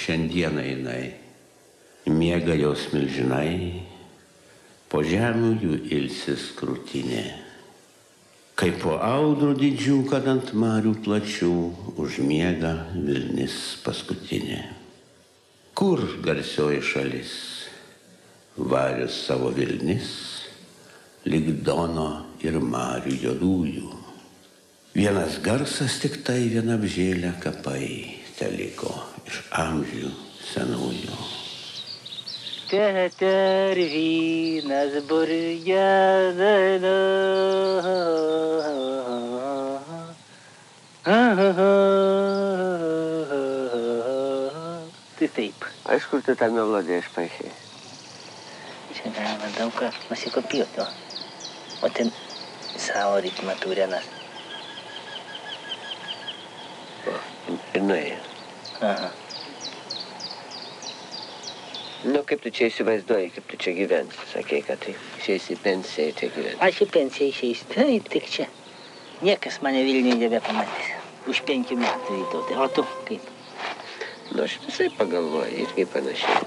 šiandieną jinai. Miega jos milžinai, po žemių jų ilsis krūtinė. Kaip po audrų didžių, kad ant marių plačių užmiega vilnis paskutinė. Kur garsioji šalis, varius savo vilnis, lyg Dono ir marių juodųjų. Vienas garsas tik tai viena apžėlę kapai teliko iš amžių senųjų. Tetervynas burgedana. Tai taip. Iš kur tu tą melodiją išpaišei? Čia galima daug ką nusikopijuoti, o ten savo ritmą turinas. Ir nuėjo. Aha. Nu, kaip tu čia įsivaizduoji, kaip tu čia gyvensi? Sakei, kad tai išeisi į pensiją, čia gyvensi. Aš į pensiją išeisiu, tai tik čia. Niekas mane Vilniuje nebepamatys. Už 5 metų, Vytautai. O tu kaip? Nu, aš visai pagalvoju, irgi panašiai.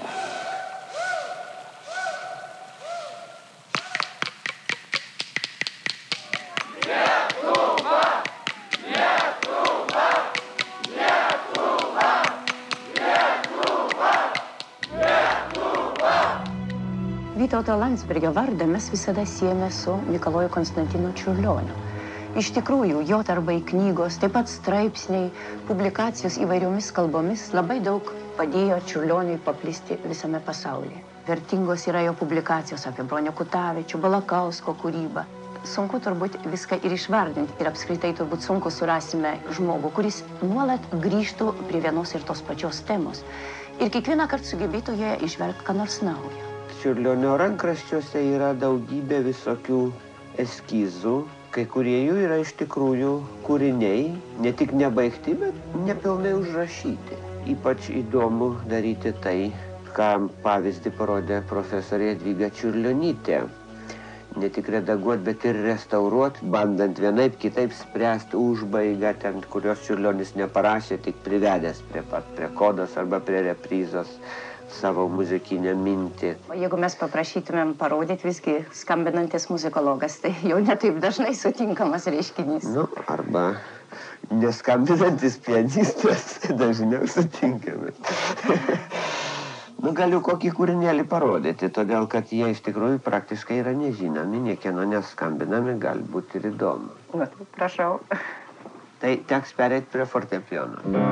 Vytauto Landsbergio vardą mes visada siejame su Mikaloju Konstantinu Čiurlioniu. Iš tikrųjų, jo darbai, knygos, taip pat straipsniai, publikacijos įvairiomis kalbomis labai daug padėjo Čiurlioniui paplisti visame pasaulyje. Vertingos yra jo publikacijos apie Bronio Kutavičių, Balakausko kūrybą. Sunku turbūt viską ir išvardinti ir apskritai turbūt sunku surasime žmogų, kuris nuolat grįžtų prie vienos ir tos pačios temos ir kiekvieną kartą sugebėtų joje įžvelgti ką nors naujo. Čiurlionio rankraščiuose yra daugybė visokių eskizų, kai kurie jų yra iš tikrųjų kūriniai, ne tik nebaigti, bet nepilnai užrašyti. Ypač įdomu daryti tai, ką pavyzdį parodė profesorė Jadvyga Čiurlionytė. Ne tik redaguoti, bet ir restauruoti, bandant vienaip kitaip spręsti užbaigą, ten, kurios Čiurlionis neparašė, tik privedęs prie kodos arba prie reprizos savo muzikinę mintį. O jeigu mes paprašytumėm parodyti visgi skambinantis muzikologas, tai jau netaip dažnai sutinkamas reiškinys. Nu, arba neskambinantis pianistas dažniau sutinkamas. Nu, galiu kokį kūrinėlį parodyti, todėl kad jie iš tikrųjų praktiškai yra nežinomi, niekieno neskambinami, gali būti ir įdomu. Na, prašau. Tai teks pereiti prie fortepijono.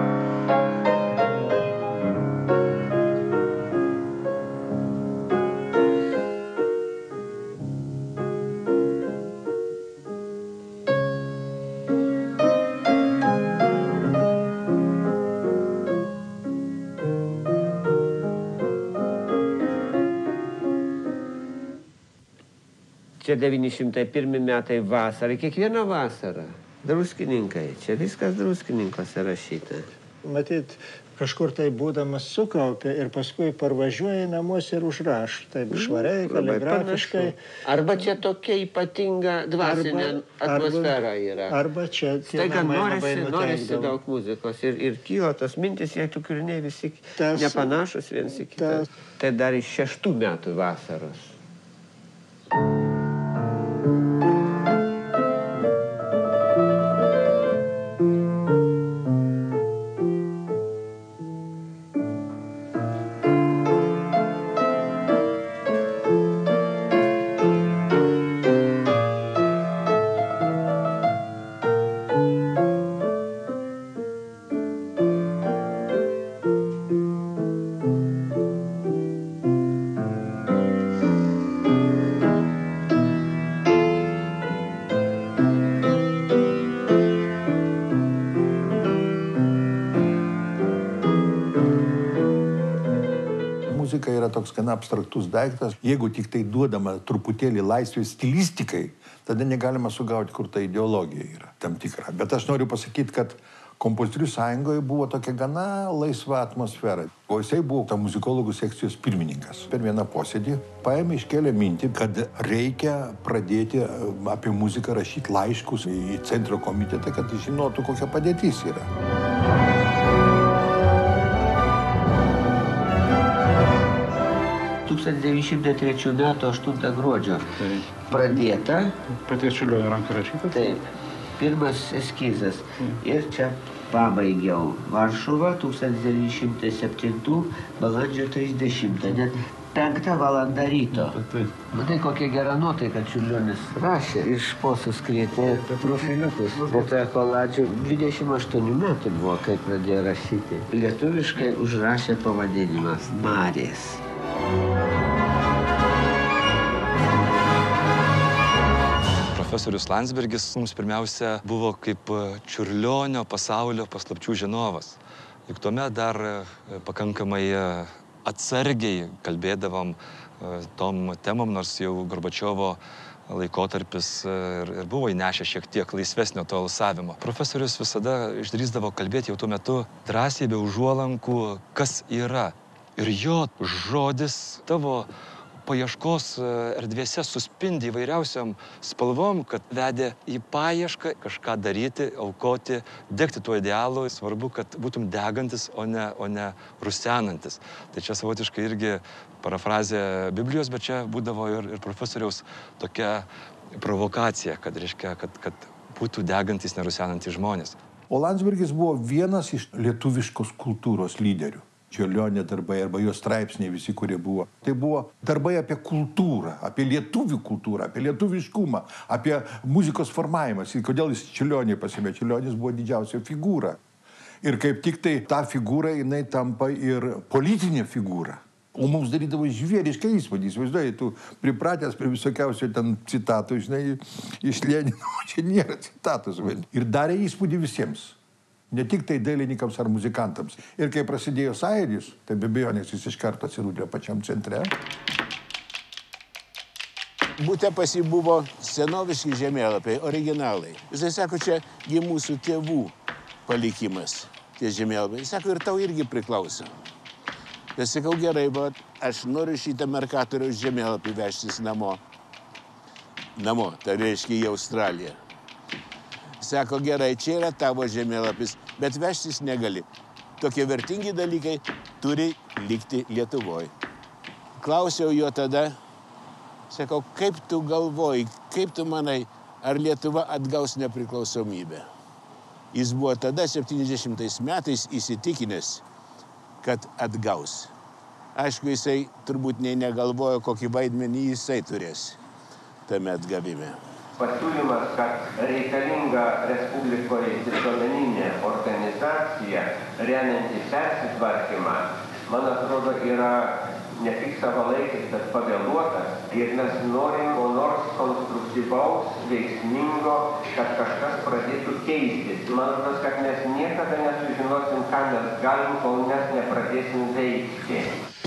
Čia 901 metai vasarą, kiekvieną vasarą. Druskininkai, čia viskas druskininkose rašyta. Matyt, kažkur tai būdamas sukaupė ir paskui parvažiuoja į namus ir užrašo. Taip švariai, kaligrafiškai. Arba čia tokia ypatinga dvasinė atmosfera yra. Arba čia tie staiga namai labai norisi nuteikdavo. daug muzikos ir kyla tos mintis, jei tų kūriniai visi nepanašus viens į kitą. Tai dar iš 6 metų vasaros. Muzika yra toks gana abstraktus daiktas. Jeigu tik tai duodama truputėlį laisvės stilistikai, tada negalima sugauti, kur ta ideologija yra tam tikra. Bet aš noriu pasakyti, kad kompozitorių sąjungoje buvo tokia gana laisva atmosfera. O jisai buvo ta muzikologų sekcijos pirmininkas. Per vieną posėdį paėmė iškėlė mintį, kad reikia pradėti apie muziką rašyti laiškus į centro komitetą, kad žinotų, kokia padėtis yra. 1903 metų 8 gruodžio pradėta. Paties Čiurlionio ranka rašyta? Taip. Pirmas eskizas. Ir čia pabaigiau. Varšuva 1907 balandžio 30. Net 5 valanda ryto. Matai, kokia gera nuotaika Čiurlionis rašė. Iš posų skrietė profiliukus. Vietoje koladžių 28 metų buvo, kai pradėjo rašyti. Lietuviškai užrašė pavadinimas Marės. Profesorius Landsbergis mums pirmiausia buvo kaip Čiurlionio pasaulio paslapčių žinovas. Juk tuomet dar pakankamai atsargiai kalbėdavom tom temom, nors jau Gorbačiovo laikotarpis ir buvo įnešę šiek tiek laisvesnio to alsavimo. Profesorius visada išdrįsdavo kalbėti jau tuo metu drąsiai be užuolankų, kas yra. Ir jo žodis tavo paieškos erdvėse suspindi įvairiausiom spalvom, kad vedė į paiešką kažką daryti, aukoti, degti tuo idealu. Svarbu, kad būtum degantis, o ne rusenantis. Tai čia savotiškai irgi parafrazė Biblijos, bet čia būdavo ir profesoriaus tokia provokacija, kad reiškia, kad būtų degantis, nerusenantys žmonės. O Landsbergis buvo vienas iš lietuviškos kultūros lyderių. Čiurlionio darbai arba jo straipsniai visi, kurie buvo. Tai buvo darbai apie kultūrą, apie lietuvių kultūrą, apie lietuviškumą, apie muzikos formavimas. Ir kodėl jis Čiurlionį pasimė? Čiurlionis buvo didžiausia figūra. Ir kaip tik tai ta figūra, jinai tampa ir politinė figūra. O mums darydavo žvėrišką įspūdį. Įsivaizduoji, tu pripratęs prie visokiausių ten citatų, žinai, iš Lenino, čia nėra citatos. Ir darė įspūdį visiems. Ne tik tai dailininkams ar muzikantams. Ir kai prasidėjo Sąjūdis, tai be abejonės jis iš karto atsirūdė pačiam centre. Būte pas jį buvo senoviški žemėlapiai, originalai. Jisai sako, čia mūsų tėvų palikimas, tie žemėlapiai. Jis sako, ir tau irgi priklauso. Tai sakau, gerai, bet aš noriu šitą Merkatoriaus žemėlapį vežtis namo. Namo, tai reiškia į Australiją. Sako, gerai, čia yra tavo žemėlapis, bet vežtis negali. Tokie vertingi dalykai turi likti Lietuvoje. Klausiau jo tada, sakau, kaip tu galvoji, kaip tu manai, ar Lietuva atgaus nepriklausomybę? Jis buvo tada 70 metais įsitikinęs, kad atgaus. Aišku, jisai turbūt negalvojo, kokį vaidmenį jisai turės tame atgavime. Pasiūlymas, kad reikalinga Respublikoje visuomeninė organizacija, remianti persitvarkymą, man atrodo, yra ne tik savalaikis, bet pavėluotas. Ir mes norim ko nors konstruktyvaus, veiksmingo, kad kažkas pradėtų keistis. Man atrodo, kad mes niekada nesužinosim, ką mes galim, kol mes nepradėsim veikti.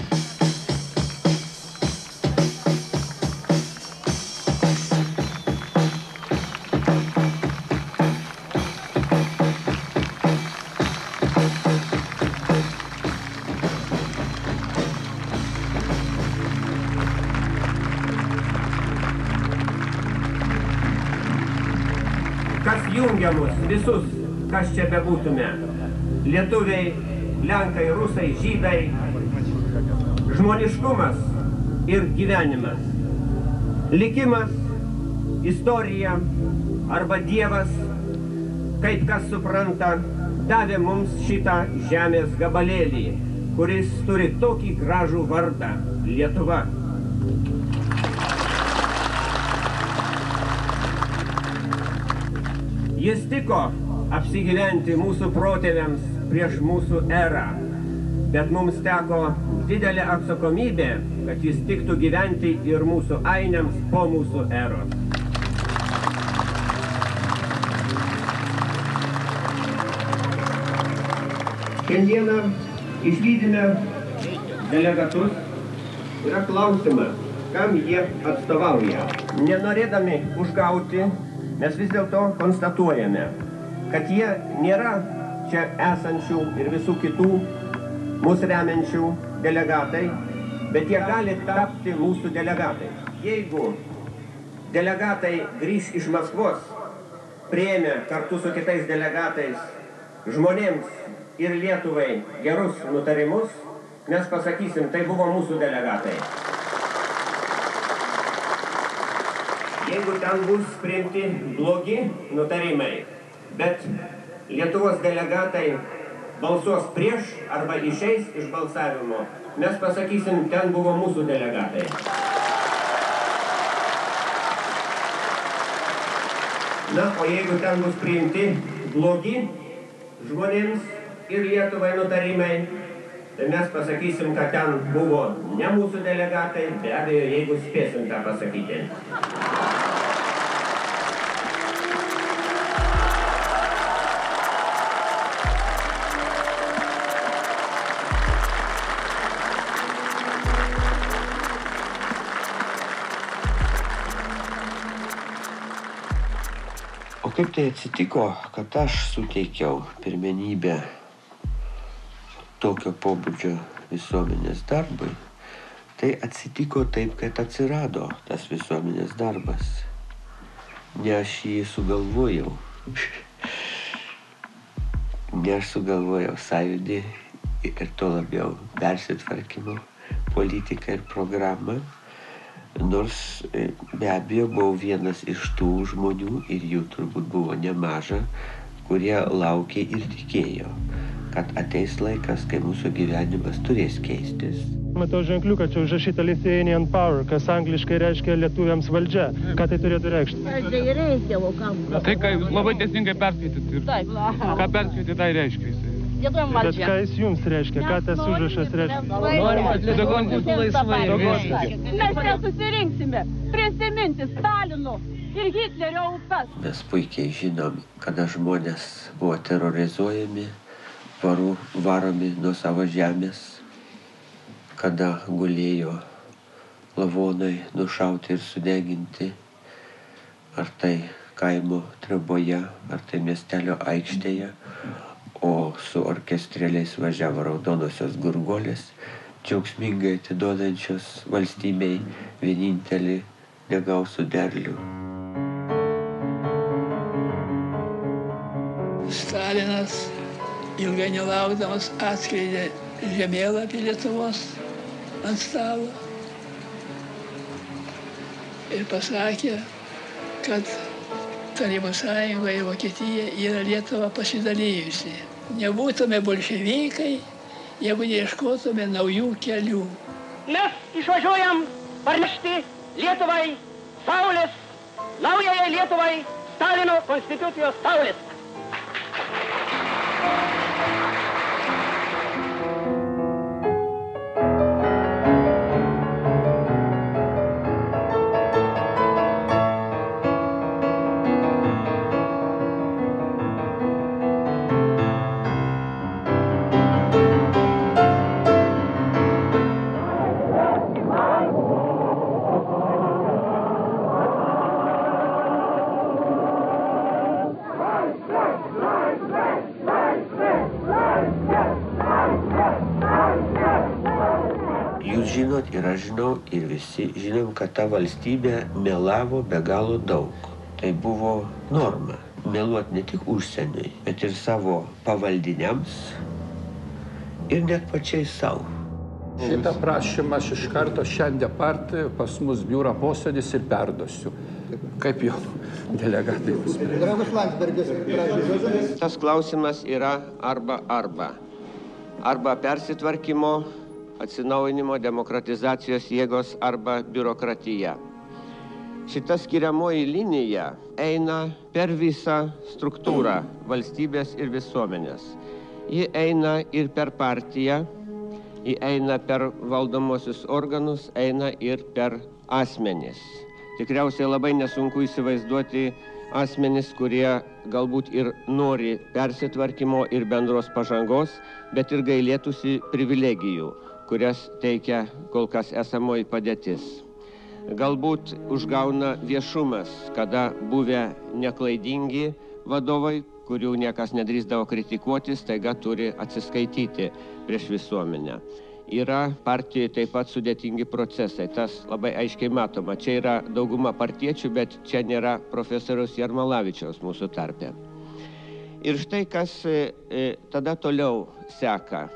Jungia mus visus, kas čia bebūtume. Lietuviai, lenkai, rusai, žydai. Žmoniškumas ir gyvenimas. Likimas, istorija arba Dievas, kaip kas supranta, davė mums šitą žemės gabalėlį, kuris turi tokį gražų vardą – Lietuva. Jis tiko apsigyventi mūsų protėviams prieš mūsų erą, bet mums teko didelė atsakomybė, kad jis tiktų gyventi ir mūsų ainiams po mūsų eros. Šiandieną išlydime delegatus. Yra klausimas, kam jie atstovauja. Nenorėdami užgauti, mes vis dėlto konstatuojame, kad jie nėra čia esančių ir visų kitų mūsų remiančių delegatai, bet jie gali tapti mūsų delegatai. Jeigu delegatai grįš iš Maskvos, priėmė kartu su kitais delegatais žmonėms ir Lietuvai gerus nutarimus, mes pasakysim, tai buvo mūsų delegatai. jeigu ten bus priimti blogi nutarimai, bet Lietuvos delegatai balsuos prieš arba išeis iš balsavimo, mes pasakysim, ten buvo mūsų delegatai. Na, o jeigu ten bus priimti blogi žmonėms ir Lietuvai nutarimai, tai mes pasakysim, kad ten buvo ne mūsų delegatai, be abejo, jeigu spėsim tą pasakyti. O kaip tai atsitiko, kad aš suteikiau pirmenybę tokio pobūdžio visuomenės darbui, tai atsitiko taip, kad atsirado tas visuomenės darbas. Ne aš jį sugalvojau. Ne aš sugalvojau sąjūdį ir to labiau persitvarkymo politiką ir programą. Nors be abejo buvau vienas iš tų žmonių, ir jų turbūt buvo nemaža, kurie laukė ir tikėjo, kad ateis laikas, kai mūsų gyvenimas turės keistis. Matau ženkliuką, čia užrašyta Lithuanian Power, kas angliškai reiškia lietuviams valdžia. Ką tai turėtų reikšti? Tai, kai labai teisingai perskaityti. Ką perskaityti, tai reiškia jisai. Bet ką jis jums reiškia? Ką tas užrašas reiškia? Norim, kad Lietuvos būtų laisvai. Mes nesusirinksime prisiminti Stalino ir Hitlerio aukas. Mes puikiai žinom, kada žmonės buvo terrorizuojami, varomi nuo savo žemės, kada gulėjo lavonai nušauti ir sudeginti, ar tai kaimo triboje, ar tai miestelio aikštėje, o su orkestrėliais važiavo raudonosios gurgolės, džiaugsmingai atiduodančios valstybei vienintelį negausų derlių. Stalinas ilgai nelaukdamas atskleidė žemėlapį Lietuvos ant stalo ir pasakė, kad Tarybų sąjunga ir Vokietija yra Lietuva pasidalijusi. Nebūtume bolševikai, jeigu neieškotume naujų kelių. Mes išvažiuojam parnešti Lietuvai saulės, naujajai Lietuvai Stalino konstitucijos saulės. Žinot, ir aš žinau, ir visi žinom, kad ta valstybė melavo be galo daug. Tai buvo norma. Meluoti ne tik užsieniui, bet ir savo pavaldiniams ir net pačiai savo. Šitą prašymą aš iš karto šiandien partijai pas mus biuro posėdis ir perduosiu. Kaip jau delegatai bus. Draugas Landsbergis, prašau. Tas klausimas yra arba. Arba persitvarkymo, atsinaujinimo, demokratizacijos jėgos arba biurokratija. Šita skiriamoji linija eina per visą struktūrą valstybės ir visuomenės. Ji eina ir per partiją, ji eina per valdomosius organus, eina ir per asmenis. Tikriausiai labai nesunku įsivaizduoti asmenis, kurie galbūt ir nori persitvarkymo ir bendros pažangos, bet ir gailėtųsi privilegijų, kurias teikia kol kas esamoji padėtis. Galbūt užgauna viešumas, kada buvę neklaidingi vadovai, kurių niekas nedrįsdavo kritikuoti, staiga turi atsiskaityti prieš visuomenę. Yra partijoje taip pat sudėtingi procesai, tas labai aiškiai matoma. Čia yra dauguma partiečių, bet čia nėra profesoriaus Jarmalavičiaus mūsų tarpe. Ir štai kas tada toliau seka.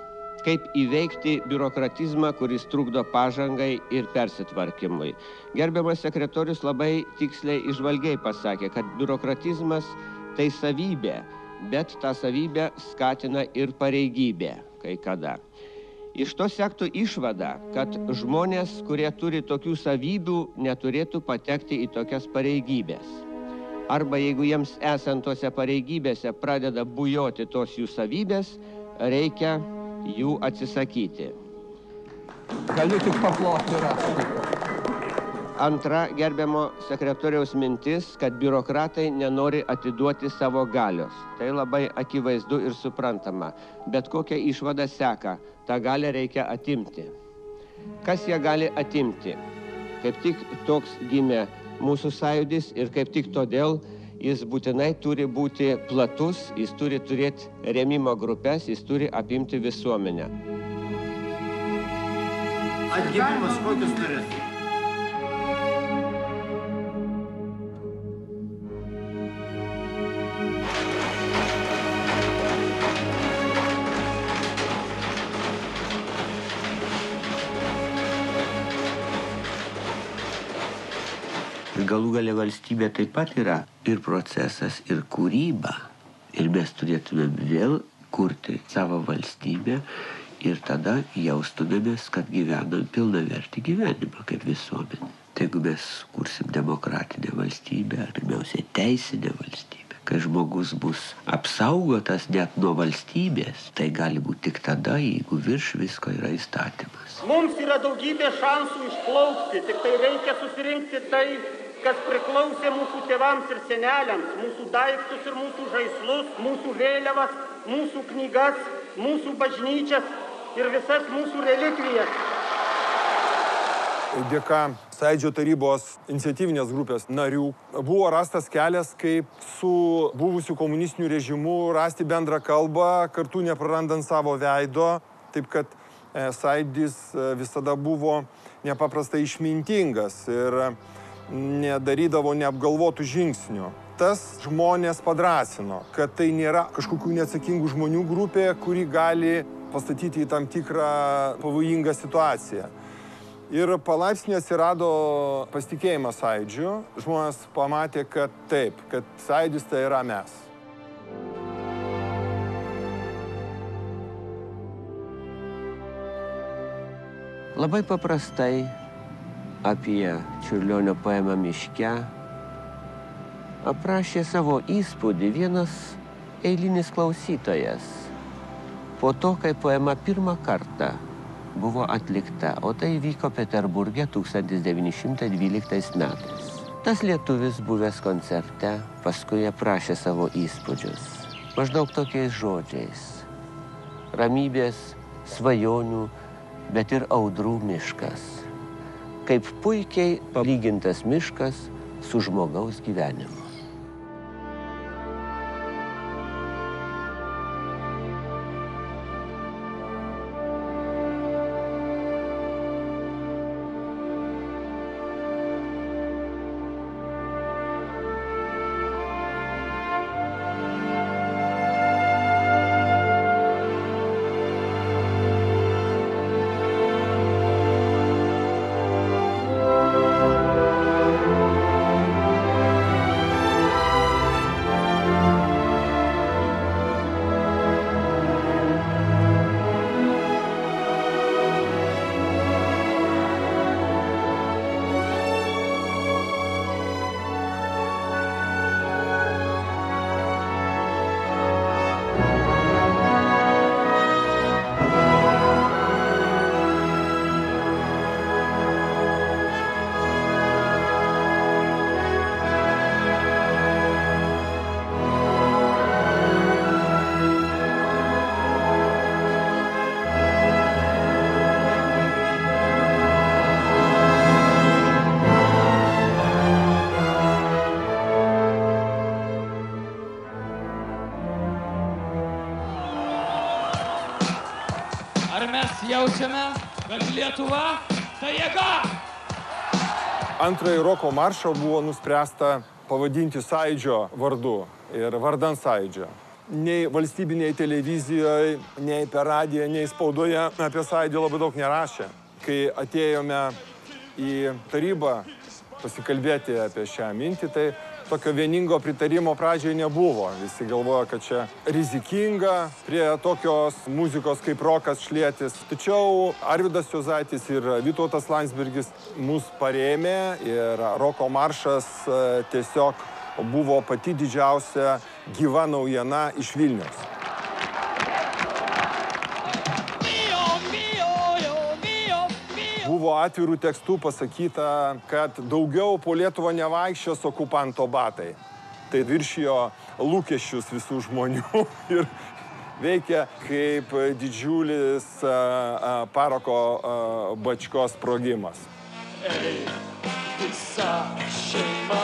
kaip įveikti biurokratizmą, kuris trukdo pažangai ir persitvarkymui. Gerbiamas sekretorius labai tiksliai įžvalgiai pasakė, kad biurokratizmas tai savybė, bet tą savybę skatina ir pareigybė kai kada. Iš to sektų išvada, kad žmonės, kurie turi tokių savybių, neturėtų patekti į tokias pareigybės. Arba jeigu jiems esant tose pareigybėse pradeda bujoti tos jų savybės, reikia jų atsisakyti. Galiu tik paploti rasti. Antra gerbiamo sekretoriaus mintis, kad biurokratai nenori atiduoti savo galios. Tai labai akivaizdu ir suprantama. Bet kokia išvada seka, tą galią reikia atimti. Kas ją gali atimti? Kaip tik toks gimė mūsų sąjūdis ir kaip tik todėl jis būtinai turi būti platus, jis turi turėti rėmimo grupės, jis turi apimti visuomenę. Atgimimas kokius turėtų? Galų galia valstybė taip pat yra ir procesas, ir kūryba. Ir mes turėtume vėl kurti savo valstybę ir tada jaustumėmės, kad gyvenam pilnavertį gyvenimą kaip visuomenė. Tai jeigu mes kursim demokratinę valstybę, pirmiausiai teisinę valstybę, kai žmogus bus apsaugotas net nuo valstybės, tai gali būti tik tada, jeigu virš visko yra įstatymas. Mums yra daugybė šansų išplaukti, tik tai reikia susirinkti tai, kas priklausė mūsų tėvams ir seneliams, mūsų daiktus ir mūsų žaislus, mūsų vėliavas, mūsų knygas, mūsų bažnyčias ir visas mūsų relikvijas. Dėka Sąjūdžio tarybos iniciatyvinės grupės narių buvo rastas kelias, kaip su buvusiu komunistiniu režimu rasti bendrą kalbą, kartu neprarandant savo veido, taip kad Sąjūdis visada buvo nepaprastai išmintingas ir nedarydavo neapgalvotų žingsnių. Tas žmonės padrąsino, kad tai nėra kažkokių neatsakingų žmonių grupė, kuri gali pastatyti į tam tikrą pavojingą situaciją. Ir palaipsniui atsirado pasitikėjimas Sąjūdžiu. Žmonės pamatė, kad taip, kad Sąjūdis tai yra mes. Labai paprastai apie Čiurlionio poemą Miške aprašė savo įspūdį vienas eilinis klausytojas. Po to, kai poema pirmą kartą buvo atlikta, o tai vyko Peterburge 1912 metais. Tas lietuvis buvęs koncerte paskui aprašė savo įspūdžius. Maždaug tokiais žodžiais. Ramybės, svajonių, bet ir audrų miškas. Kaip puikiai palygintas miškas su žmogaus gyvenimu. Jaučiame, kad Lietuva tai jėga. Antrąjį roko maršą buvo nuspręsta pavadinti Sąjūdžio vardu ir vardant Sąjūdžio. nei valstybinėje televizijoje, nei per radiją, nei spaudoje apie Sąjūdį labai daug nerašė. Kai atėjome į tarybą pasikalbėti apie šią mintį, tai tokio vieningo pritarimo pradžioje nebuvo. Visi galvoja, kad čia rizikinga prie tokios muzikos kaip rokas šlietis. Tačiau Arvydas Juozaitis ir Vytautas Landsbergis mus parėmė ir roko maršas tiesiog buvo pati didžiausia gyva naujiena iš Vilniaus. Buvo atvirų tekstų pasakyta, kad daugiau po Lietuvą nevaikščios okupanto batai. Tai viršijo lūkesčius visų žmonių ir veikia kaip didžiulis parako bačkos sprogimas. Ei, visa šeima,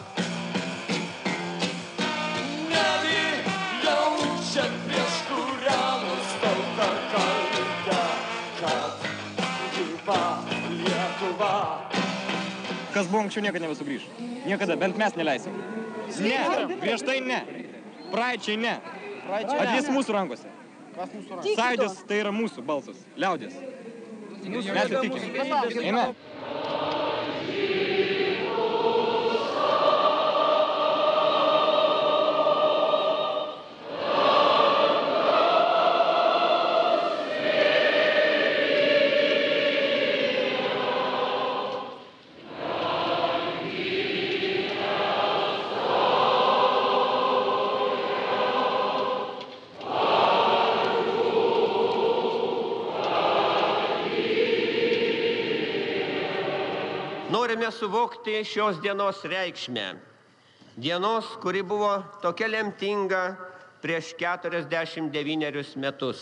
negi jaučiat prieš kurią nustauta kaltę, kad Lietuva. Kas buvo anksčiau, niekada nebesugrįš. Niekada, bent mes neleisim. Ne, prieš tai ne. Praeičiai ne. Atvis mūsų rankose. Sąjūdis tai yra mūsų balsas. Liaudės. Mes įtikim. Eime. Norime suvokti šios dienos reikšmę. Dienos, kuri buvo tokia lemtinga prieš 49 metus.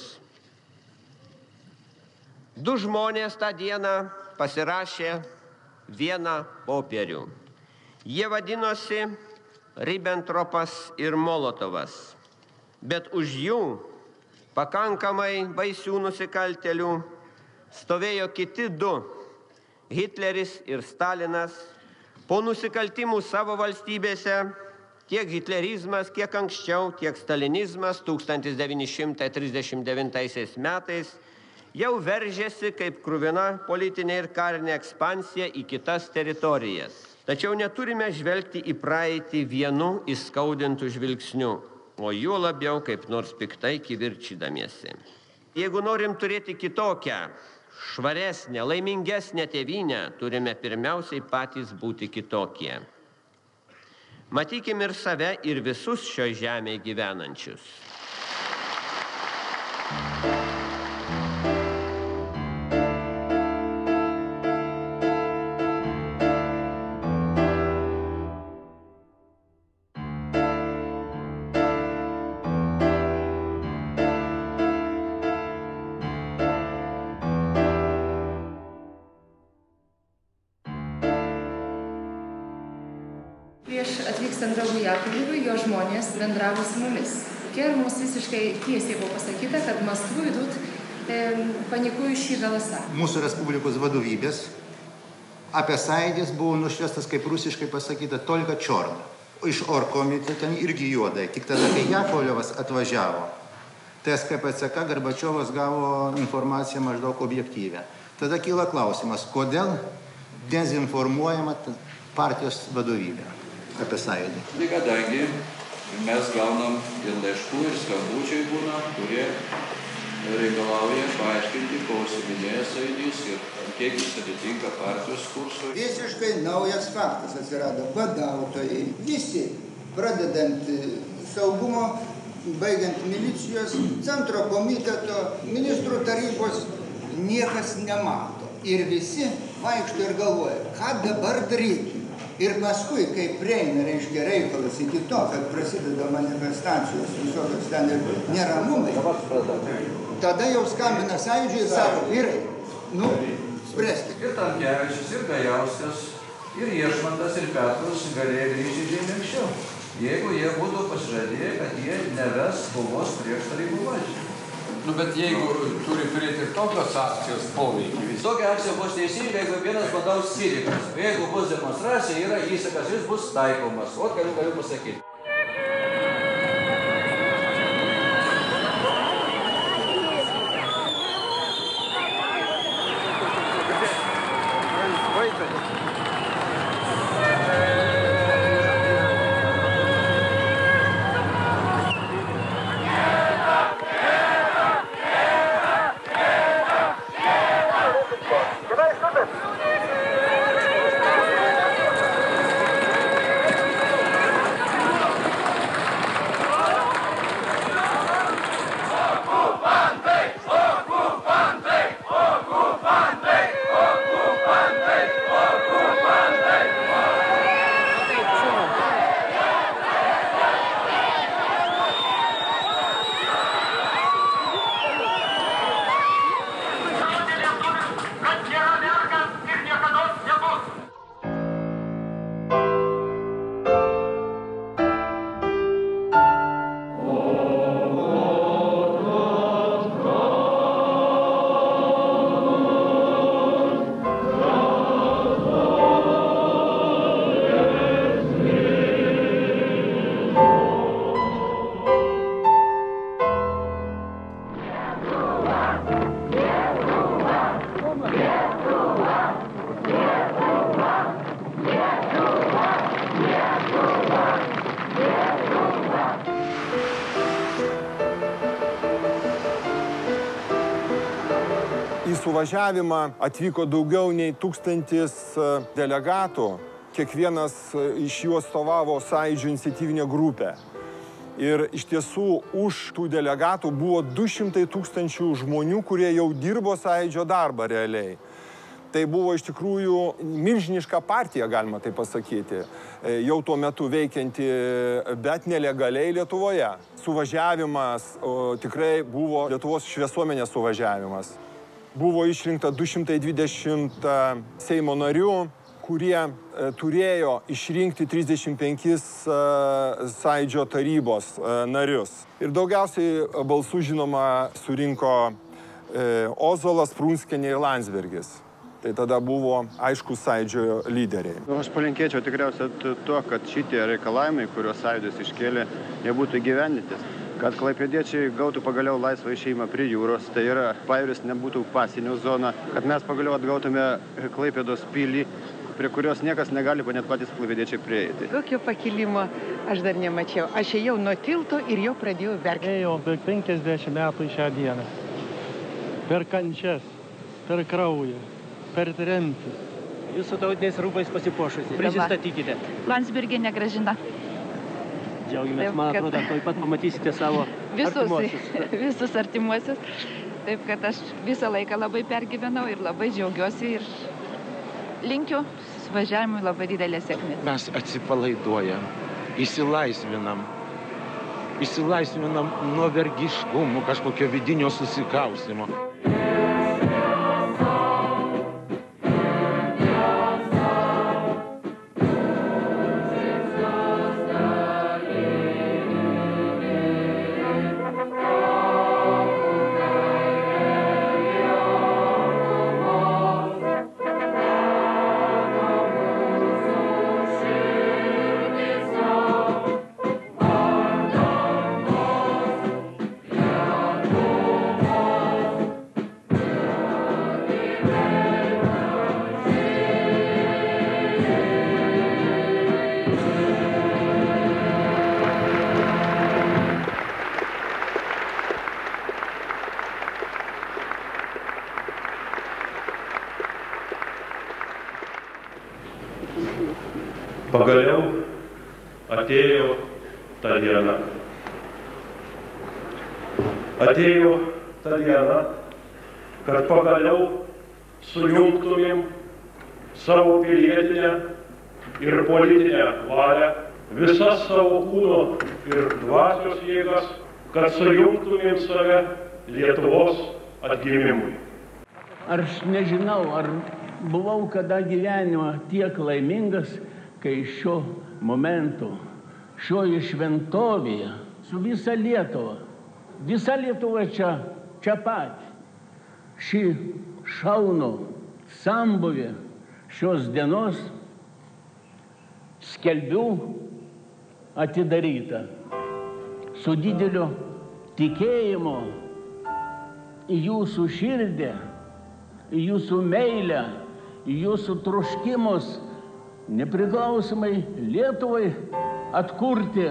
Du žmonės tą dieną pasirašė vieną popierių. Jie vadinosi Ribbentropas ir Molotovas. Bet už jų pakankamai baisių nusikaltėlių stovėjo kiti du. Hitleris ir Stalinas po nusikaltimų savo valstybėse, tiek hitlerizmas, kiek anksčiau, tiek stalinizmas 1939 metais jau veržėsi kaip kruvina politinė ir karinė ekspansija į kitas teritorijas. Tačiau neturime žvelgti į praeitį vienu įskaudintų žvilgsniu, o juo labiau kaip nors piktai kivirčydamiesi. Jeigu norim turėti kitokią, švaresnę, laimingesnę tėvynę, turime pirmiausiai patys būti kitokie. Matykim ir save, ir visus šio žemėje gyvenančius. Prieš atvykstant draugui Jakovliui, jo žmonės bendravo su mumis. Ir mums visiškai tiesiai buvo pasakyta, kad Maskvų idут panikuojušį galasą. Mūsų Respublikos vadovybės apie Sąjūdis buvo nušviestas, kaip rusiškai pasakyta, tolka čorna. Iš orkomitė ten irgi juodai. Tik tada, kai Jakovlevas atvažiavo, tai SKPCK Garbačiovas gavo informaciją maždaug objektyvę. Tada kyla klausimas, kodėl dezinformuojama partijos vadovybė apie Sąjūdį. Tai kadangi mes gaunam ir laiškų, ir skambučiai būna, kurie reikalauja paaiškinti, ko užsiminėja Sąjūdis ir kiek jis atitinka partijos kursų. Visiškai naujas faktas atsirado. Badautojai, visi, pradedant saugumo, baigiant milicijos, centro komiteto, ministrų tarybos, niekas nemato. Ir visi vaikšto ir galvoja, ką dabar daryti. Ir paskui, kai prieina, reiškia, reikalas iki to, kad prasideda manifestacijos visokios ten ir neramumai, tada jau skambina Sąjūdžiui ir sako, vyrai, spręsti. Ir Tamkevičius, ir Gajauskas, ir Iešmantas, ir Petras galėjo grįžti žymiai anksčiau. Jeigu jie būtų pasižadėję, kad jie neves kovos prieš tarybų valdžią. Bet jeigu turi turėti ir tokios akcijos poveikį. Tokia akcija bus teisinga, jeigu vienas badaus skirikas. Jeigu bus demonstracija, yra įsakas, jis bus taikomas. O galiu pasakyti. suvažiavimą atvyko daugiau nei 1000 delegatų. Kiekvienas iš jų atstovavo Sąjūdžio iniciatyvinę grupę. Ir iš tiesų už tų delegatų buvo 200 000 žmonių, kurie jau dirbo Sąjūdžio darbą realiai. Tai buvo iš tikrųjų milžiniška partija, galima tai pasakyti, jau tuo metu veikianti, bet nelegaliai Lietuvoje. Suvažiavimas tikrai buvo Lietuvos šviesuomenės suvažiavimas. Buvo išrinkta 220 Seimo narių, kurie turėjo išrinkti 35 Sąjūdžio tarybos narius. Ir daugiausiai balsų, žinoma, surinko Ozolas, Prunskienė ir Landsbergis. Tai tada buvo aiškus Sąjūdžio lyderiai. Aš palinkėčiau tikriausiai tuo, kad šitie reikalavimai, kuriuos Sąjūdis iškėlė, jie būtų įgyvendinti. Kad klaipėdiečiai gautų pagaliau laisvą išėjimą prie jūros, tai yra pajūris nebūtų pasienio zona, kad mes pagaliau atgautume Klaipėdos pilį, prie kurios niekas negali net patys klaipėdiečiai prieiti. Tokio pakilimo aš dar nemačiau. Aš ėjau nuo tilto ir jau pradėjau verkti. Ėjau beveik 50 metų į šią dieną. Per kančias, per kraują, per tremtis. Jūs su tautiniais rūbais pasipuošusi. Prisistatykite. Landsbergienė Gražina. Džiaugiamės, man atrodo, tuoj pat pamatysite savo artimuosius. Visus artimuosius. Taip, kad aš visą laiką labai pergyvenau ir labai džiaugiuosi ir linkiu suvažiavimui labai didelės sėkmės. Mes atsipalaiduojam, išsilaisvinam nuo vergiškumų, kažkokio vidinio susikausimo. Pagaliau atėjo ta diena. Atėjo ta diena, kad pagaliau sujungtumėm savo pilietinę ir politinę valią, visas savo kūno ir dvasios jėgas, kad sujungtumėm save Lietuvos atgimimui. Aš nežinau, ar buvau kada gyvenimo tiek laimingas, kai šio momento, šioje šventovėje, su visa Lietuva čia pat, šį šaunų sambuvį šios dienos skelbiu atidaryta. Su dideliu tikėjimu į jūsų širdį, į jūsų meilę, į jūsų troškimus nepriklausomai Lietuvai atkurti.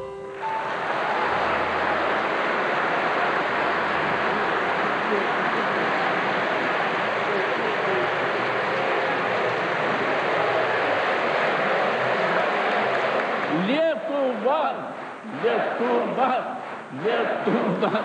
Lietuva, Lietuva, Lietuva.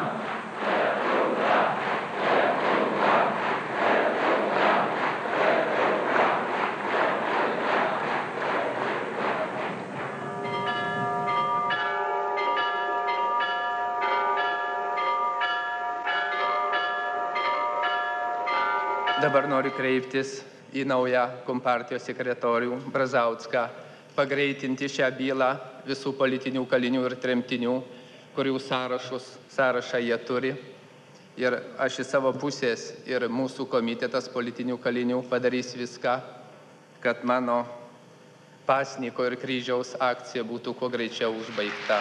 Dabar noriu kreiptis į naują kompartijos sekretorių Brazautską, pagreitinti šią bylą visų politinių kalinių ir tremtinių, kurių sąrašą jie turi. Ir aš iš savo pusės ir mūsų komitetas politinių kalinių padarys viską, kad mano pasniko ir kryžiaus akcija būtų kuo greičiau užbaigta.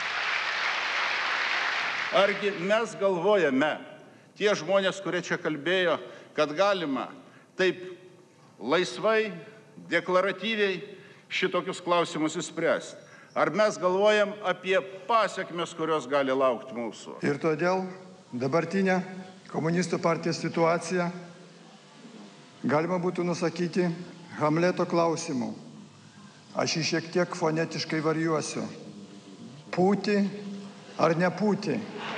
Argi mes galvojame, tie žmonės, kurie čia kalbėjo, kad galima taip laisvai, deklaratyviai šitokius klausimus įspręsti. Ar mes galvojam apie pasekmes, kurios gali laukti mūsų? Ir todėl dabartinė komunistų partijos situacija Galima būtų nusakyti Hamleto klausimu. Aš jį šiek tiek fonetiškai varijuosiu. Pūti ar nepūti?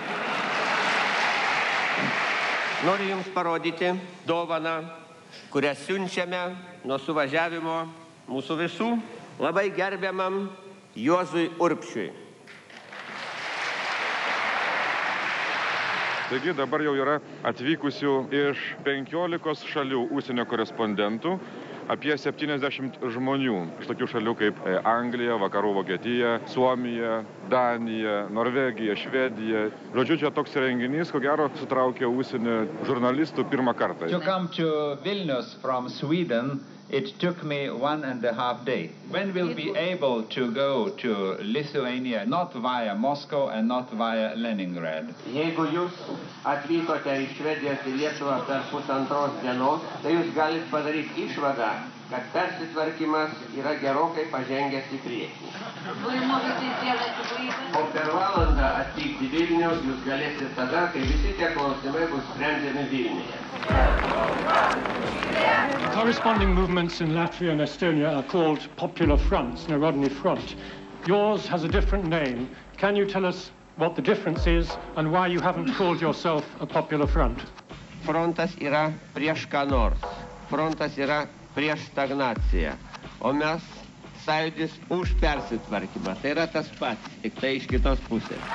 Noriu Jums parodyti dovaną, kurią siunčiame nuo suvažiavimo mūsų visų labai gerbiamam Juozui Urbšiui. Taigi dabar jau yra atvykusių iš 15 šalių užsienio korespondentų, apie 70 žmonių iš tokių šalių kaip Anglija, Vakarų Vokietija, Suomija, Danija, Norvegija, Švedija. Žodžiu, čia toks renginys, ko gero, sutraukė užsienio žurnalistų pirmą kartą. To come to Vilnius from Sweden, it took me 1.5 days. When we'll be able to go to Lithuania, not via Moscow and not via Leningrad? Jeigu jūs atvykote iš Švedijos į Lietuvą per 1.5 dienos, tai jūs galite padaryti išvadą, kad persitvarkymas yra gerokai pažengęs į priekį. O per valandą atvykti Vilnių jūs galėsite tada, kai visi tie klausimai bus sprendžiami Vilniuje. Corresponding movements in Latvia and Estonia are called Popular Fronts, Narodny Front. Yours has a different name. Can you tell us what the difference is and why you haven't called yourself a Popular Front? Frontas yra prieš ką nors. Frontas yra prieš stagnaciją. O mes sąjūdis už persitvarkymą. Tai yra tas pats, tik tai iš kitos pusės.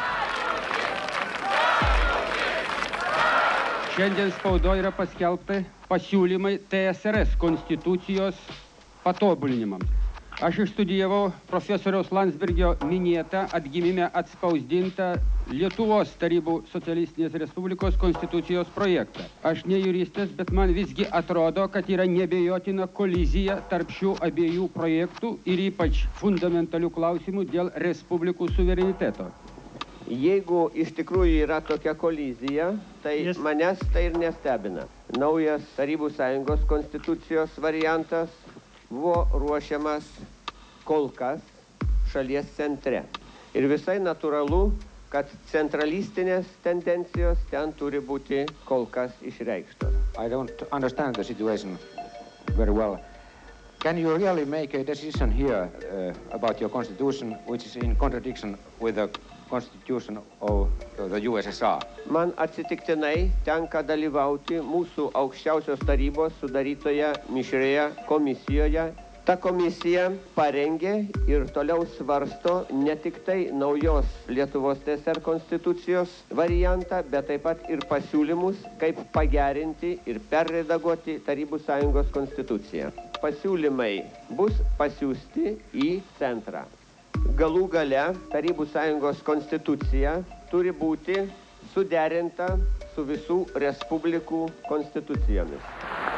Šiandien spaudoje yra paskelbti pasiūlymai TSRS konstitucijos patobulinimams. Aš išstudijavau profesoriaus Landsbergio minėtą atgimime atspausdintą Lietuvos Tarybų Socialistinės Respublikos konstitucijos projektą. Aš ne juristas, bet man visgi atrodo, kad yra neabejotina kolizija tarp šių abiejų projektų ir ypač fundamentalių klausimų dėl respublikų suvereniteto. Jeigu iš tikrųjų yra tokia kolizija, tai manęs tai ir nestebina. Naujas Tarybų Sąjungos konstitucijos variantas buvo ruošiamas kol kas šalies centre. Ir visai natūralu, kad centralistinės tendencijos ten turi būti kol kas išreikštos. I don't understand the situation very well. Can you really make a decision here about your constitution, which is in contradiction with the Constitution of the USSR? Man atsitiktinai tenka dalyvauti mūsų aukščiausios tarybos sudarytoje mišrioje komisijoje. Ta komisija parengė ir toliau svarsto ne tik tai naujos Lietuvos TSR konstitucijos variantą, bet taip pat ir pasiūlymus, kaip pagerinti ir perredaguoti Tarybų Sąjungos konstituciją. Pasiūlymai bus pasiųsti į centrą. Galų gale Tarybų Sąjungos konstitucija turi būti suderinta su visų respublikų konstitucijomis.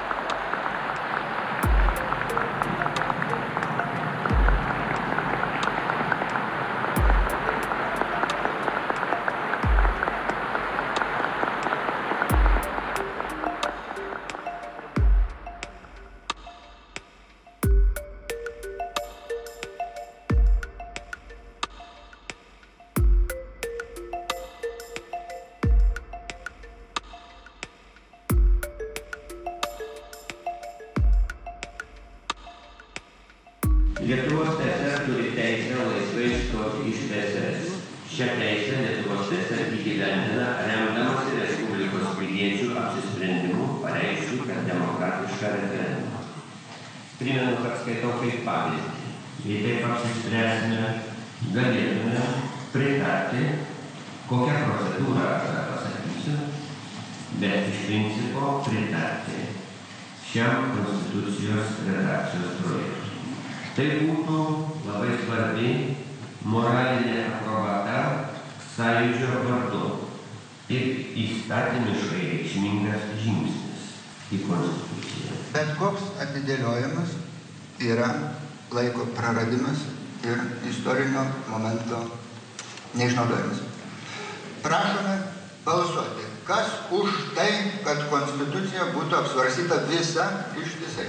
Lietuvos TSR turi teisę laisvai išstoti iš TSR. Šią teisę Lietuvos TSR įgyvendina remdamasi Respublikos piliečių apsisprendimu pareikšti per demokratišką referendumą. Primenu, kad skaitau kaip pavyzdį. Jei taip apsispręsime, galėtume pritarti, kokią procedūrą aš pasakysiu, bet iš principo pritarti šiam konstitucijos redakcijos projektui. Tai būtų labai svarbi moralinė aprobata sąjūdžio vardu ir įstatymiškai reikšmingas žingsnis į konstituciją. Bet koks atidėliojimas yra laiko praradimas ir istorinio momento neišnaudojimas. Prašome balsuoti. Kas už tai, kad konstitucija būtų apsvarstyta visa ištisai?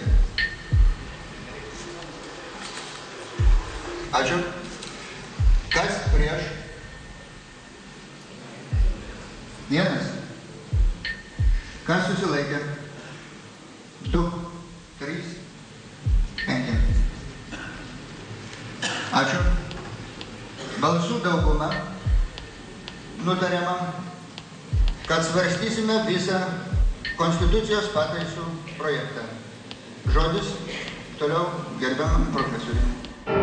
Ačiū. Kas prieš? Vienas. Kas susilaikė? Du. Ačiū. Balsų dauguma nutariama, kad svarstysime visą konstitucijos pataisų projektą. Žodis toliau gerbiamam profesoriui.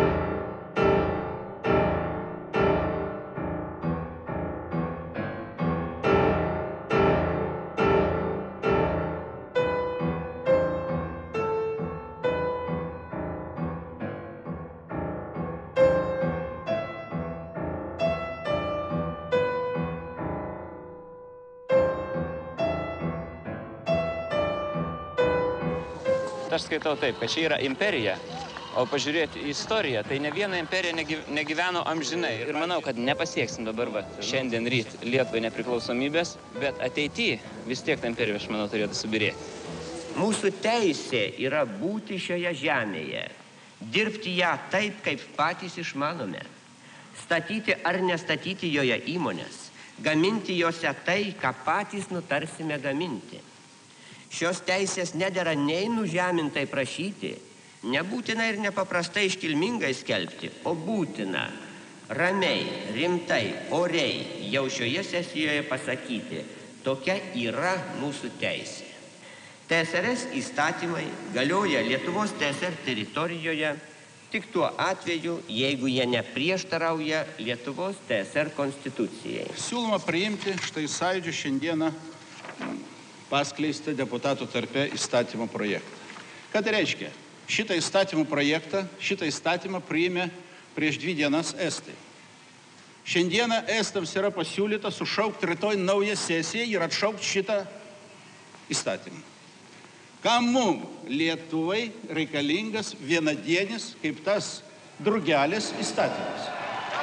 Aš skaitau taip, kad čia yra imperija, o pažiūrėti į istoriją, tai ne viena imperija negyveno amžinai. Ir manau, kad nepasieksim dabar šiandien ryt Lietuvai nepriklausomybės, bet ateityje vis tiek ta imperija, aš manau, turėtų subirėti. Mūsų teisė yra būti šioje žemėje, dirbti ją taip, kaip patys išmanome, statyti ar nestatyti joje įmonės, gaminti jose tai, ką patys nutarsime gaminti. Šios teisės nedera nei nužemintai prašyti, nebūtina ir nepaprastai iškilmingai skelbti, o būtina ramiai, rimtai, oriai jau šioje sesijoje pasakyti, tokia yra mūsų teisė. TSRS įstatymai galioja Lietuvos TSR teritorijoje tik tuo atveju, jeigu jie neprieštarauja Lietuvos TSR konstitucijai. Siūloma priimti štai Sąjūdžio šiandieną paskleistą deputatų tarpe įstatymo projektą. Ką tai reiškia? Šitą įstatymą priėmė prieš 2 dienas estai. Šiandieną estams yra pasiūlyta sušaukti rytoj naują sesiją ir atšaukti šitą įstatymą. Kam mums Lietuvai reikalingas vienadienis, kaip tas drugelis įstatymas?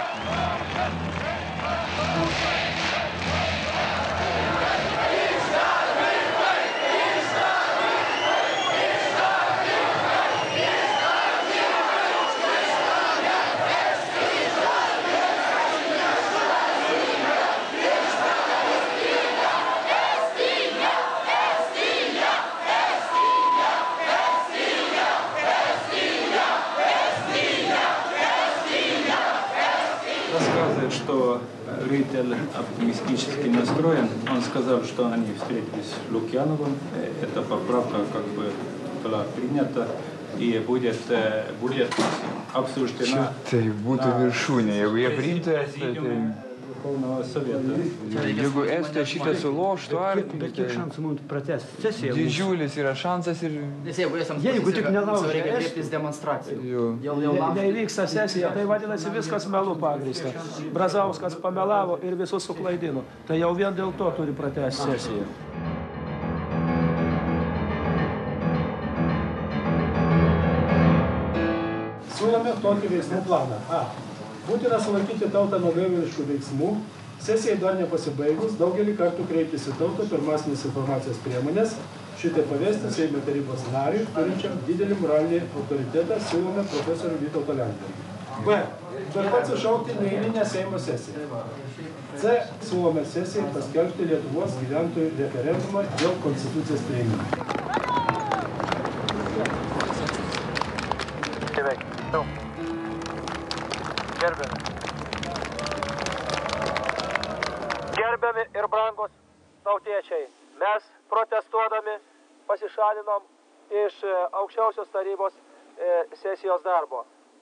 Что Ритель оптимистически настроен. Он сказал, что они встретились с Лукьяновым. Эта поправка как бы была принята и будет обсуждена. Tai būtų viršūnė, jeigu jie priimtų jeigu estai šitą suloštų arklį, tai didžiulis yra šansas ir... Jeigu tik nelaužia estų, neįvyksta sesija, tai vadinasi viskas melu pagrįsta. Brazauskas pamelavo ir visus suklaidino. Tai jau vien dėl to turi pratęsti sesiją. Siūlome tokį veiksmų planą. Būtina sulaikyti tautą nuo gaivališkų veiksmų, sesijai dar nepasibaigus, daugelį kartų kreiptis į tautą per masinės informacijos priemonės, šitai pavesti Seimo tarybos nariui, turinčiam didelį moralinį autoritetą, siūlome profesorių Vytautą Landsbergį. B. Bet pats sušaukti neeilinę Seimo sesiją. C. Siūlome sesijai paskelbti Lietuvos gyventojų referendumą dėl konstitucijos priėmimo. Gerbiami ir brangus tautiečiai, mes protestuodami pasišalinom iš aukščiausios tarybos sesijos darbo.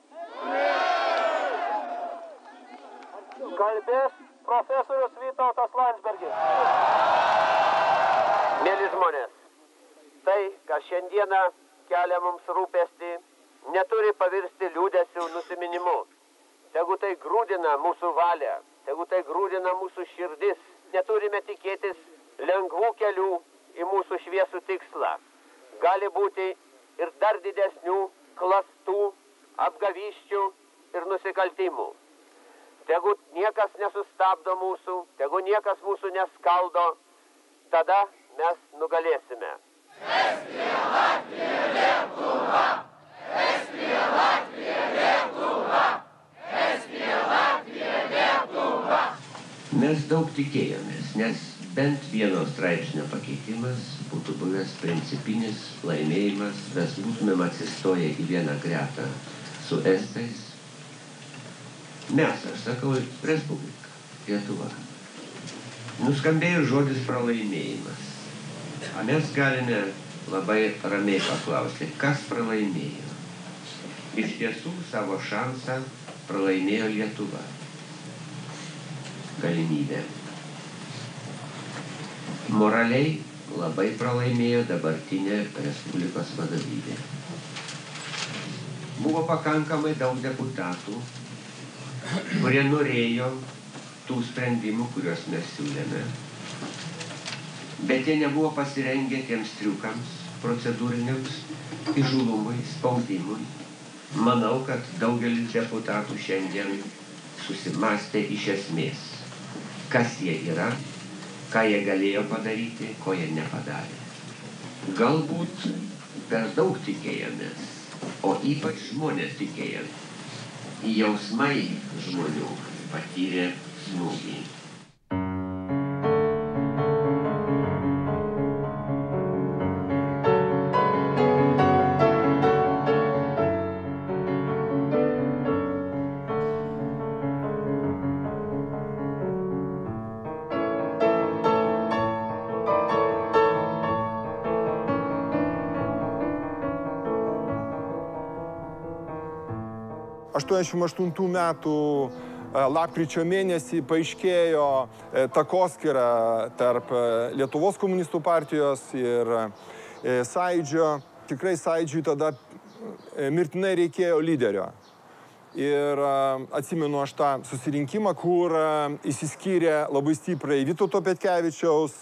Kalbės profesorius Vytautas Landsbergis. Mėly žmonės, tai, kas šiandieną kelia mums rūpestį, neturi pavirsti liūdesiu nusiminimu. Tegu tai grūdina mūsų valią, tegu tai grūdina mūsų širdis. Neturime tikėtis lengvų kelių į mūsų šviesų tikslą. Gali būti ir dar didesnių klastų, apgavysčių ir nusikaltimų. Tegu niekas nesustabdo mūsų, tegu niekas mūsų neskaldo, tada mes nugalėsime. Estija, Latvija, Lietuva! Estija, Latvija, Lietuva! Estija, Latvija, Lietuva! Mes daug tikėjomės, nes bent vieno straipsnio pakeitimas būtų buvęs principinis laimėjimas, mes būtumėm atsistoję į vieną gretą su estais, Mes, aš sakau, Respublika, Lietuva. Nuskambėjo žodis pralaimėjimas. O mes galime labai ramiai paklausti, kas pralaimėjo. Iš tiesų savo šansą pralaimėjo Lietuva. Galimybė. Moraliai labai pralaimėjo dabartinė Respublikos vadovybė. Buvo pakankamai daug deputatų, kurie norėjo tų sprendimų, kuriuos mes siūlėme, bet jie nebuvo pasirengę tiems triukams, procedūriniams, įžūlumui, spaudimui. Manau, kad daugelis deputatų šiandien susimastė iš esmės, kas jie yra, ką jie galėjo padaryti, ko jie nepadarė. Galbūt per daug tikėjomės, o ypač žmonės tikėjo. Jausmai žmonių patyrė smūgį. metų lapkričio mėnesį paaiškėjo takoskyra tarp Lietuvos komunistų partijos ir Sąjūdžio. Tikrai Sąjūdžiui tada mirtinai reikėjo lyderio. Ir atsimenu aš tą susirinkimą, kur išsiskyrė labai stipriai Vytauto Petkevičiaus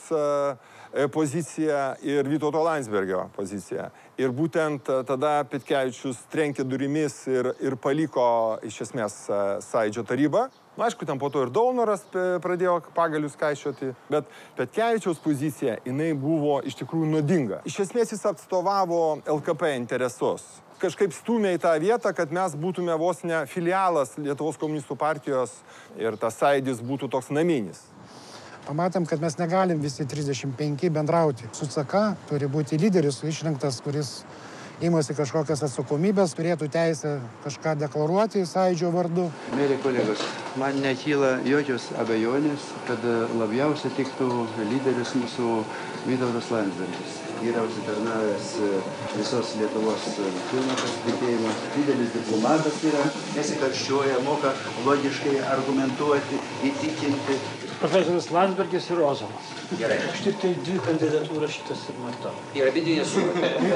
pozicija ir Vytauto Landsbergio pozicija. Ir būtent tada Petkevičius trenkė durimis ir paliko iš esmės Sąjūdžio tarybą. Aišku, ten po to ir Daunoras pradėjo pagalius kaišioti, bet Petkevičiaus pozicija, jinai buvo iš tikrųjų nuodinga. Iš esmės jis atstovavo LKP interesus. Kažkaip stūmė į tą vietą, kad mes būtume vos ne filialas Lietuvos komunistų partijos ir tas Sąjūdis būtų toks naminis. Pamatėm, kad mes negalim visi 35 bendrauti. Su CK turi būti lyderis išrinktas, kuris imasi kažkokias atsakomybės, turėtų teisę kažką deklaruoti Sąjūdžio vardu. Mėly kolegos, man nekyla jokios abejonės, kad labiausiai tiktų lyderis mūsų Vytautas Landsbergis. Yra užsitarnavęs visos Lietuvos pilną pasitikėjimą. Didelis diplomatas yra, nesikarščiuoja, moka logiškai argumentuoti, įtikinti. Profesorius Landsbergis ir Ozolas. Gerai. Aš tik tai 2 kandidatūras šitas ir matau. Ir abidvi nesūrė.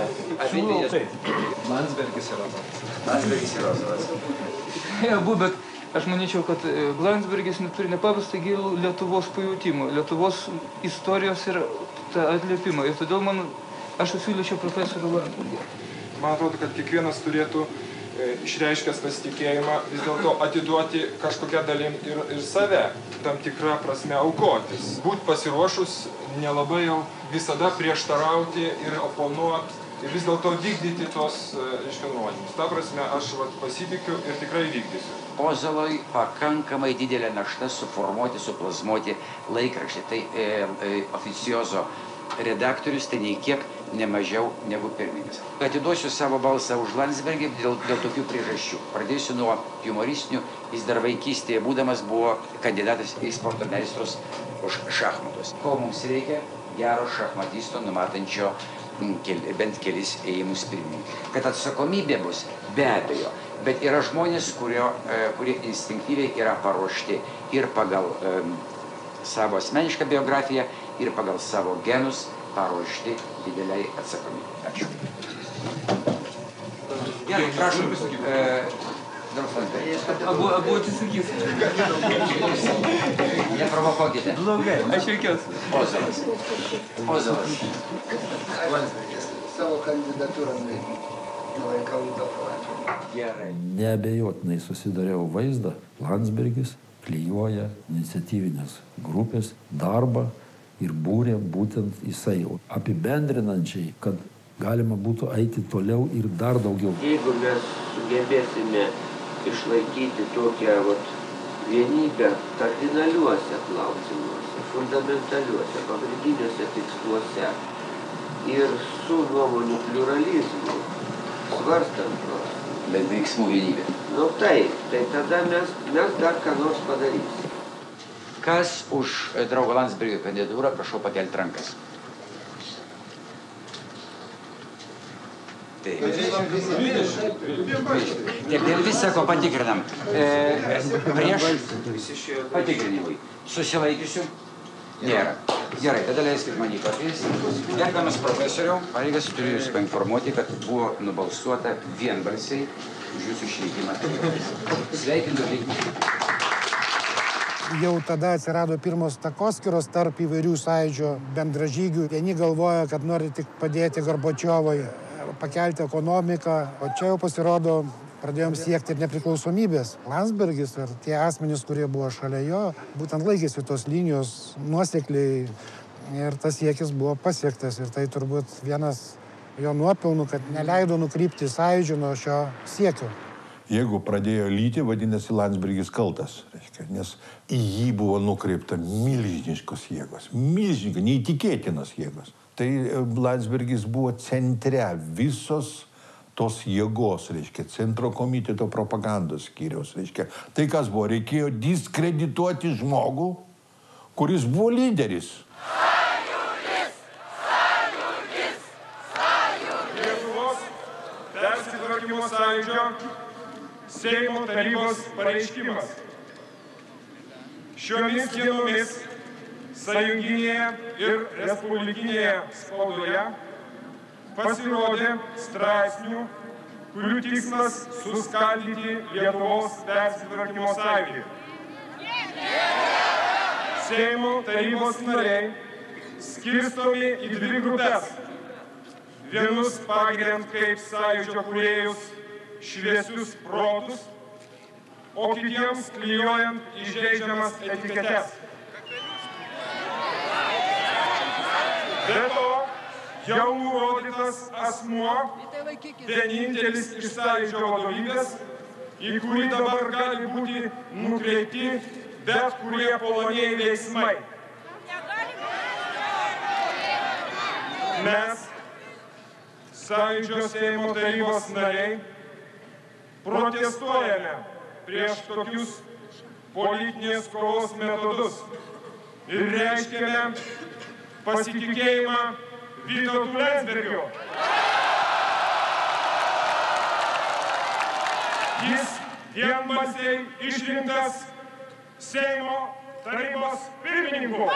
Landsbergis ir Ozolas. Landsbergis ir Ozolas. Abu, bet aš manyčiau, kad Landsbergis turi nepaprastai gilų Lietuvos pajautimą, Lietuvos istorijos ir tą atliepimą. Ir todėl aš siūlyčiau profesorių Landsbergį. Man atrodo, kad kiekvienas turėtų išreiškęs pasitikėjimą vis dėlto atiduoti kažkokią dalim ir save, tam tikrą prasme aukotis. Būt pasiruošus nelabai jau visada prieštarauti ir oponuoti ir vis dėlto vykdyti tos nurodymus. Ta prasme, aš pasitikiu ir tikrai vykdysiu. Ozolui pakankamai didelė našta suformuoti, suplazmuoti laikraštį. Tai oficiozo redaktorius, tai nei kiek nemažiau negu pirmininkas. Atiduosiu savo balsą už Landsbergį dėl tokių priežasčių. Pradėsiu nuo humoristinių. Jis dar vaikystėje būdamas buvo kandidatas į sporto meistrus už šachmatus. Ko mums reikia? Gero šachmatisto, numatančio bent kelis ėjimus pirmininkai. Kad atsakomybė bus, be abejo, bet yra žmonės, kurie instinktyviai yra paruošti ir pagal savo asmenišką biografiją, ir pagal savo genus paruošti dideliai atsakomybei. Ačiū. Gerai, prašom. Abu atsisakys. Neprovokuokite. Blogai. Aš jokios. Ozolas. Landsbergis savo kandidatūrą nelaikau į to palačio. Gerai. Neabejotinai susidariau vaizdą. Landsbergis klijuoja iniciatyvinės grupės darbą ir būrė būtent jisai. Apibendrinančiai, kad galima būtų eiti toliau ir dar daugiau. Jeigu mes sugebėsime išlaikyti tokią vienybę kardinaliuose klausimuose, fundamentaliuose, pagrindiniuose tiksluose ir su nuomonių pliuralizmu, svarstant bet veiksmų vienybė. Nu taip, tai tada mes dar ką nors padarysim. Kas už draugo Landsbergio kandidatūrą, prašau pakelti rankas. Taip, visi sako, patikrinam. Prieš patikrinimui. Susilaikiusių? Nėra. Gerai, tada leiskit man jį pakviesti. Gerbiamas profesoriau, pareigas turiu jūs painformuoti, kad buvo nubalsuota vienbalsiai už jūsų išrinkimą. Sveikinu linkimą. Jau tada atsirado pirmos takoskyros tarp įvairių sąjūdžio bendražygių. Vieni galvoja, kad nori tik padėti Gorbačiovui pakelti ekonomiką, o čia jau pasirodo, pradėjom siekti ir nepriklausomybės. Landsbergis ir tie asmenys, kurie buvo šalia jo, būtent laikėsi tos linijos nuosekliai ir tas siekis buvo pasiektas. Ir tai turbūt vienas jo nuopelnų, kad neleido nukrypti sąjūdžio nuo šio siekio. Jeigu pradėjo lyti, vadinasi, Landsbergis kaltas, nes į jį buvo nukreipta milžiniškos jėgos, neįtikėtinos jėgos. Tai Landsbergis buvo centre visos tos jėgos, centro komiteto propagandos skyriaus. Tai kas buvo, reikėjo diskredituoti žmogų, kuris buvo lyderis. Lietuvos persitvarkymo sąjūdžio Seimo tarybos pareiškimas. Šiomis dienomis sąjunginėje ir respublikinėje spaudoje pasirodė straipsnių, kurių tikslas suskaldyti Lietuvos persitvarkymo sąjūdį. Seimo tarybos nariai skirstomi į dvi grupės. Vienus pagiriant kaip sąjūdžio kūrėjus šviesius protus, o kitiems klijuojant įžeidžiamas etiketes. Be to, jau nurodytas asmuo, vienintelis iš sąjūdžio vadovybės, į kurį dabar gali būti nukreipti bet kurie puolamieji veiksmai. Mes, sąjūdžio Seimo tarybos nariai, protestuojame prieš tokius politinės kovos metodus ir reiškiame pasitikėjimą Vytautu Landsbergiu. Jis vienbalsiai išrinktas Seimo tarybos pirmininku.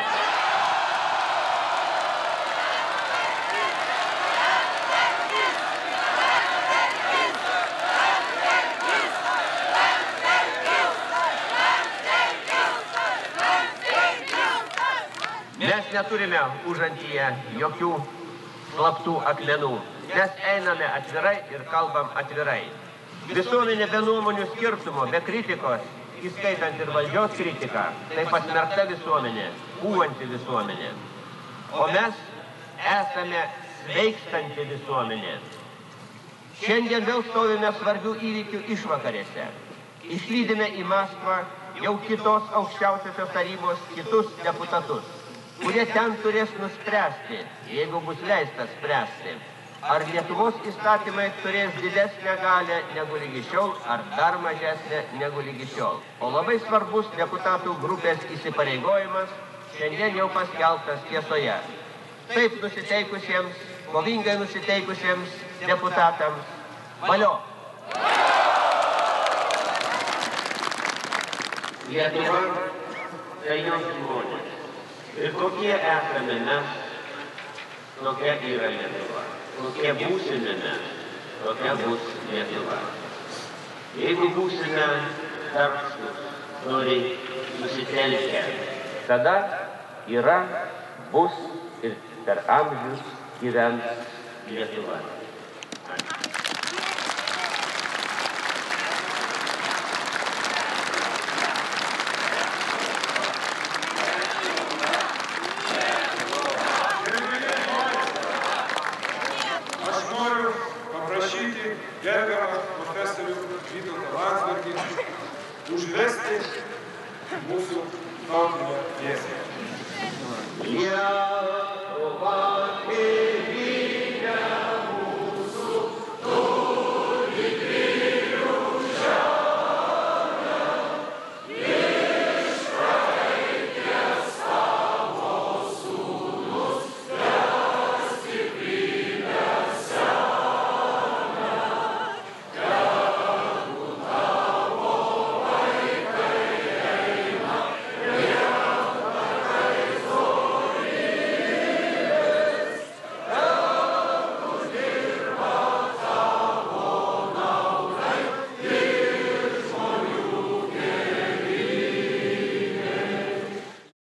Mes neturime užantyje jokių slaptų akmenų. Mes einame atvirai ir kalbam atvirai. Visuomenė be nuomonių skirtumo, be kritikos, įskaitant ir valdžios kritiką, tai pasmerkta visuomenė, pūvanti visuomenė. O mes esame sveikstanti visuomenė. Šiandien vėl stovime svarbių įvykių išvakarėse. Išlydime į Maskvą jau kitos aukščiausiosios tarybos kitus deputatus, kurie ten turės nuspręsti, jeigu bus leista spręsti, ar Lietuvos įstatymai turės didesnę galią negu lygi šiol, ar dar mažesnę negu lygi šiol. O labai svarbus deputatų grupės įsipareigojimas šiandien jau paskelbtas tiesoje. Taip nusiteikusiems, kovingai nusiteikusiems deputatams, valio! Lietuva tai jos žmonės. Ir kokie esame mes, tokia yra Lietuva. Kokie būsime mes, tokia bus Lietuva. Jeigu būsime darbštūs, nori susitelkę, tada yra, bus ir per amžius gyvens Lietuva. Gerbiamą profesorių Vytautą Landsbergį užvesti mūsų tautinę pjesę. Lietuva